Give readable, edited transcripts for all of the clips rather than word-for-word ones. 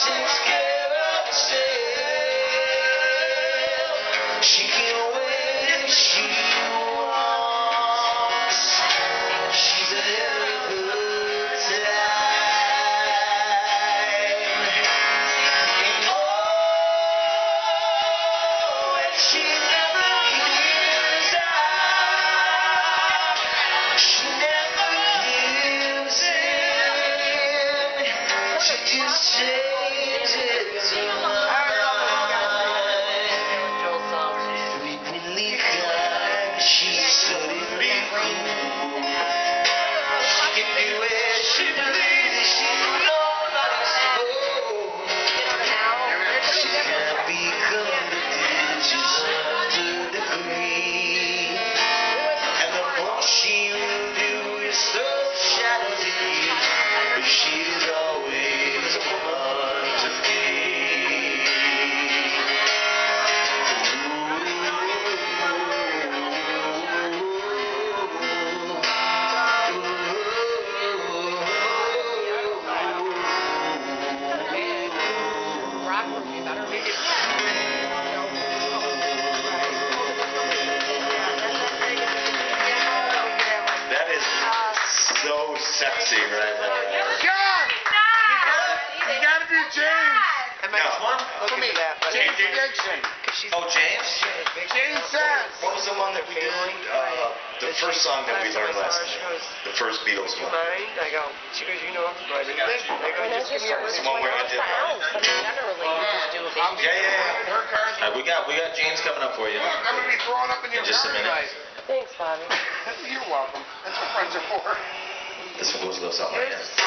isn't scared of herself. She can wait if she wants. She's ahead of her time. And oh, and she never gives up. She never gives in. She just changes her mind. Frequently kind, she's suddenly cool. She can do it, she believes she's nobody's fool. She can't be convicted, she's under degree. And the most she will do is throw shadows at you. But she's always a woman to me. That is so sexy right there. John! You gotta do James. Next one? Look at me. James Dixon. Oh, James? James Sass. What was the one that we did? The first song that we learned last night. The first Beatles one. I go, she goes, you know, I go, just give me a The one where I did. Yeah. We got James coming up for you. Look, I'm gonna be throwing up in your Just a car minute. tonight. Thanks, Bobby. You're welcome. That's what friends are for. This one goes a little something like this.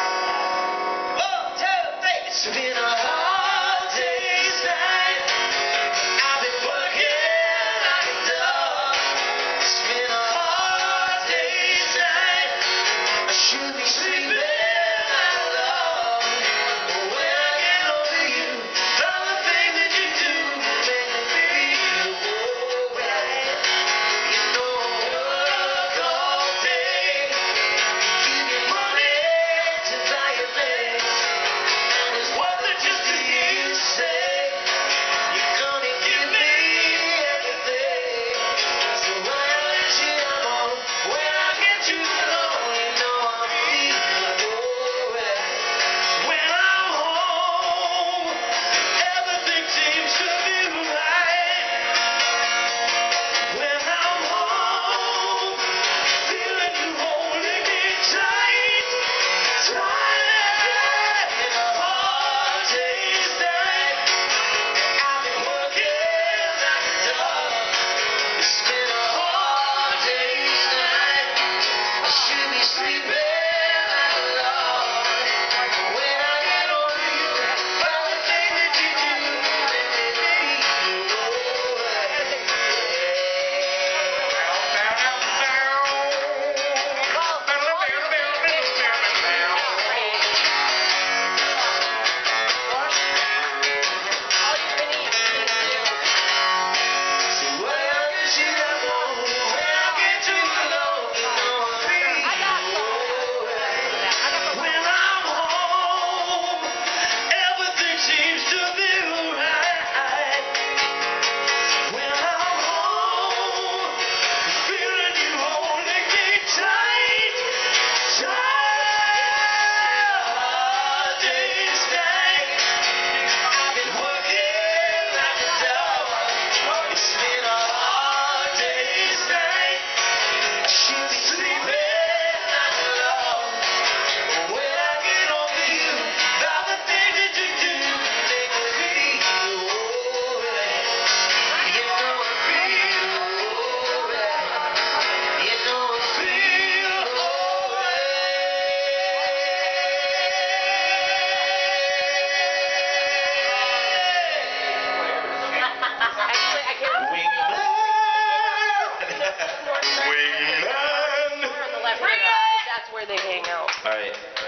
1, 2, 3. It's been a hard day's night. I've been working like a dog. It's been a hard day's night. I should be sleeping like a log. But when I get over you, all the things that you do make me feel alright. You know I work all day. Give you money to buy your things. And it's worth it just to hear you say you're gonna give me everything. So why let you know when I get you alone? You know I feel alright. When I'm home, everything seems to be right. When I'm home, feeling you holding me tight, tight. In a hard day's night, I've been working like a dog. It's been a hard day's night. I should be sleeping like a log. When I get over you, all the things that you do make me feel alright. So why don't you know when I get you alone? You know I feel alright. When I'm home, everything seems to be right. When I'm home, feeling you holding me tight, tight. Hard day's night. I've been working like a dog. It's been a hard day's night. I should be sleeping like a log. But when I get over you, all the things that you do make me feel alright. You know I feel alright. You know I feel Actually, I can't. Wingman. More on the left side. That's where they hang out. All right.